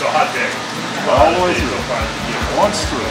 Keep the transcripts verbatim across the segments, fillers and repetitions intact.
a hot day. All the way through. Once through.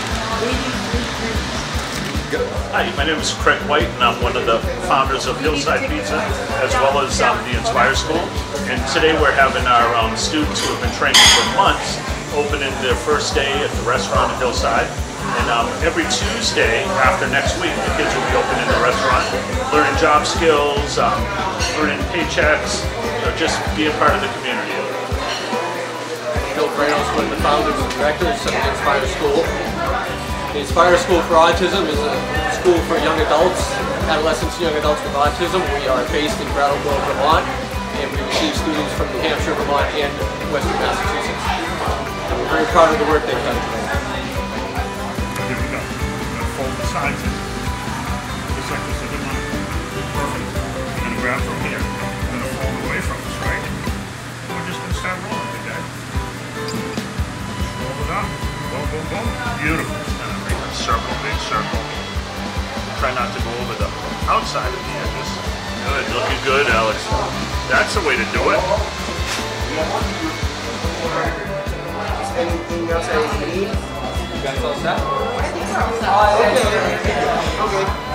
Hi, my name is Craig White, and I'm one of the founders of Hillside Pizza, as well as um, the I N S P I R E School. And today we're having our um, students who have been training for months opening their first day at the restaurant at Hillside. And um, every Tuesday after next week, the kids will be opening the restaurant, learning job skills, um, earning paychecks, or just being part of the community. Bill Brattleboro, one of the founders and directors of the I N S P I R E School. The I N S P I R E School for Autism is a school for young adults, adolescents and young adults with autism. We are based in Brattleboro, Vermont, and we receive students from New Hampshire, Vermont, and Western Massachusetts. And we're very proud of the work they've done today. Here we go. We're going to fold the sides in. Just like this other one. Perfect. We're going to grab from here. We're going to fold away from us, right? And we're just going to start rolling it, guys. Roll it up. Boom, boom, boom. Beautiful. Circle, big circle. Try not to go over the outside of the edges. Good, looking good, Alex. That's the way to do it. Anything else that you need? You guys all set? I think we're all set. Oh, okay. Okay.